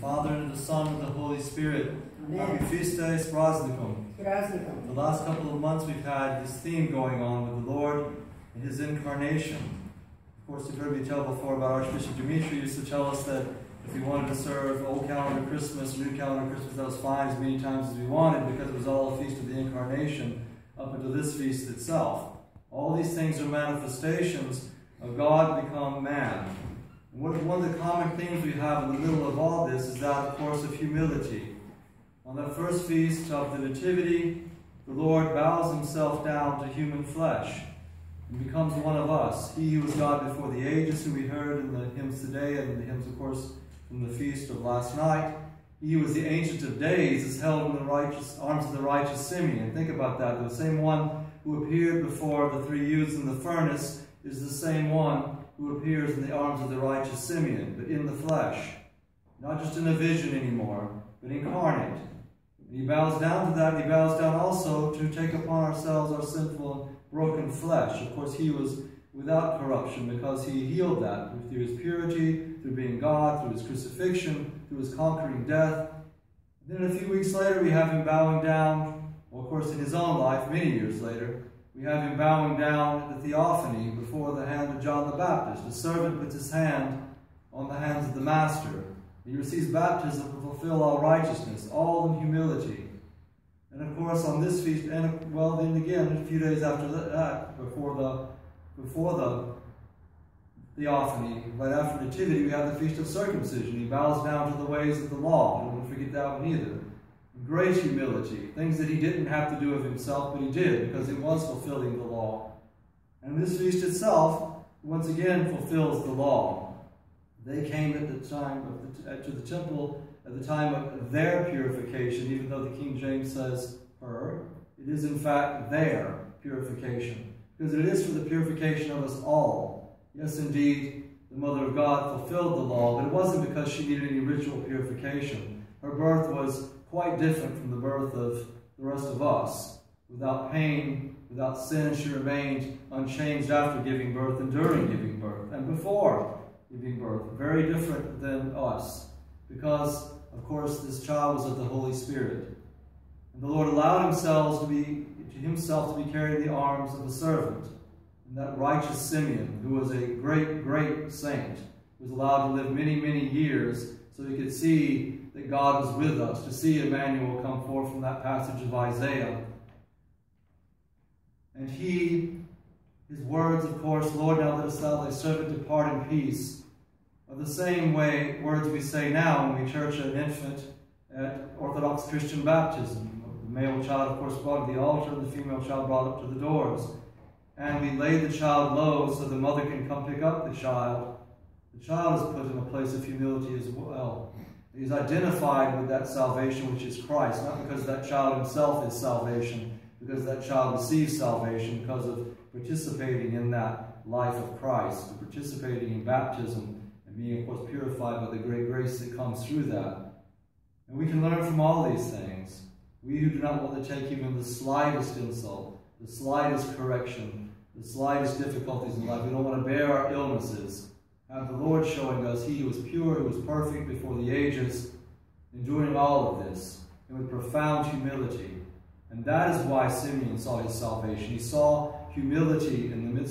Father, and of the Son, and of the Holy Spirit. Amen. Happy feast day, s praznikom. Praznikom. The last couple of months we've had this theme going on with the Lord and His incarnation. Of course, you've heard me tell before about Archbishop Dimitri used to tell us that if we wanted to serve Old Calendar Christmas, New Calendar Christmas, that was fine as many times as we wanted, because it was all a feast of the Incarnation up until this feast itself. All these things are manifestations of God become man. And one of the common themes we have in the middle of all this is that, of course, of humility. On that first feast of the Nativity, the Lord bows Himself down to human flesh and becomes one of us. He who was God before the ages, who we heard in the hymns today and in the hymns, of course, from the feast of last night. He who was the Ancient of Days is held in the arms of the righteous Cyprian. Think about that. The same one who appeared before the three youths in the furnace is the same one who appears in the arms of the righteous Cyprian, but in the flesh. Not just in a vision anymore, but incarnate. And He bows down to that. He bows down also to take upon ourselves our sinful and broken flesh. Of course, He was without corruption because He healed that through His purity, through being God, through His crucifixion, through His conquering death. And then a few weeks later, we have Him bowing down, well, of course, in His own life, many years later, we have Him bowing down at the Theophany before the hand of John the Baptist. The servant puts his hand on the hands of the Master. He receives baptism to fulfill all righteousness, all in humility. And of course, on this feast, and well, then again, a few days after that, before the Theophany, right after Nativity, we have the Feast of Circumcision. He bows down to the ways of the law. Don't forget that one either. Great humility, things that He didn't have to do of Himself, but He did, because He was fulfilling the law. And this feast itself, once again, fulfills the law. They came at the time to the temple at the time of their purification, even though the King James says her. It is in fact their purification, because it is for the purification of us all. Yes, indeed, the Mother of God fulfilled the law, but it wasn't because she needed any ritual purification. Her birth was quite different from the birth of the rest of us. Without pain, without sin, she remained unchanged after giving birth and during giving birth and before giving birth. Very different than us, because, of course, this child was of the Holy Spirit. And the Lord allowed Himself to be carried in the arms of a servant. And that righteous Simeon, who was a great, great saint, was allowed to live many, many years so he could see that God was with us, to see Emmanuel come forth from that passage of Isaiah. And His words, of course, Lord, now lettest thou thy servant depart in peace, are the same way words we say now when we church an infant at Orthodox Christian baptism. The male child, of course, brought to the altar, and the female child brought up to the doors. And we lay the child low so the mother can come pick up the child. The child is put in a place of humility as well. He's identified with that salvation which is Christ, not because that child himself is salvation, because that child receives salvation because of participating in that life of Christ, participating in baptism, and being, of course, purified by the great grace that comes through that. And we can learn from all these things. We who do not want to take even the slightest insult, the slightest correction, the slightest difficulties in life, we don't want to bear our illnesses, have the Lord showing us He who was pure, who was perfect before the ages, enduring all of this, and with profound humility. And that is why Simeon saw his salvation. He saw humility in the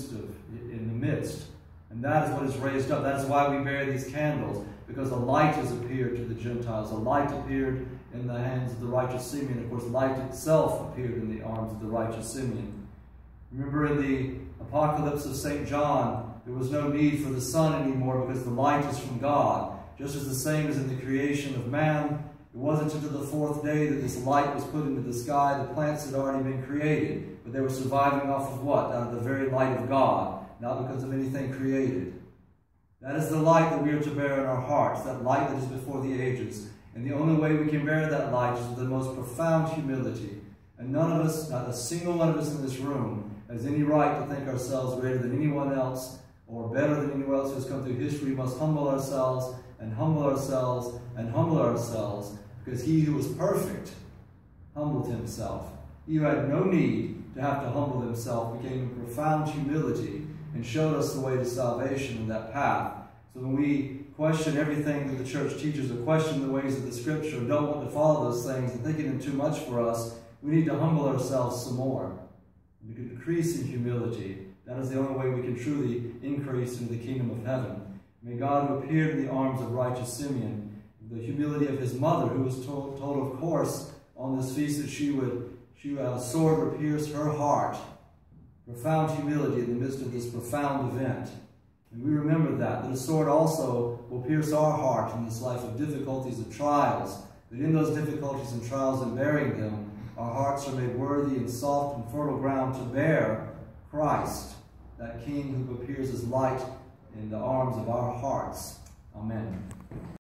midst. And that is what is raised up. That is why we bear these candles, because a light has appeared to the Gentiles. A light appeared in the hands of the righteous Simeon. Of course, light itself appeared in the arms of the righteous Simeon. Remember in the Apocalypse of St. John, there was no need for the sun anymore because the light is from God. Just as the same as in the creation of man, it wasn't until the fourth day that this light was put into the sky. The plants had already been created, but they were surviving off of what? Out of the very light of God, not because of anything created. That is the light that we are to bear in our hearts, that light that is before the ages. And the only way we can bear that light is with the most profound humility. And none of us, not a single one of us in this room, has any right to think ourselves greater than anyone else or better than anyone else who has come through history. We must humble ourselves and humble ourselves and humble ourselves, because He who was perfect humbled Himself. He who had no need to have to humble Himself became in profound humility and showed us the way to salvation in that path. So when we question everything that the church teaches or question the ways of the Scripture and don't want to follow those things and thinking them too much for us, we need to humble ourselves some more. We can increase in humility. That is the only way we can truly increase into the kingdom of heaven. May God, who appeared in the arms of righteous Simeon, the humility of his mother, who was told of course, on this feast that she would have a sword would pierce her heart. Profound humility in the midst of this profound event. And we remember that a sword also will pierce our heart in this life of difficulties and trials. But in those difficulties and trials and bearing them, our hearts are made worthy and soft and fertile ground to bear Christ, that King who appears as light in the arms of our hearts. Amen.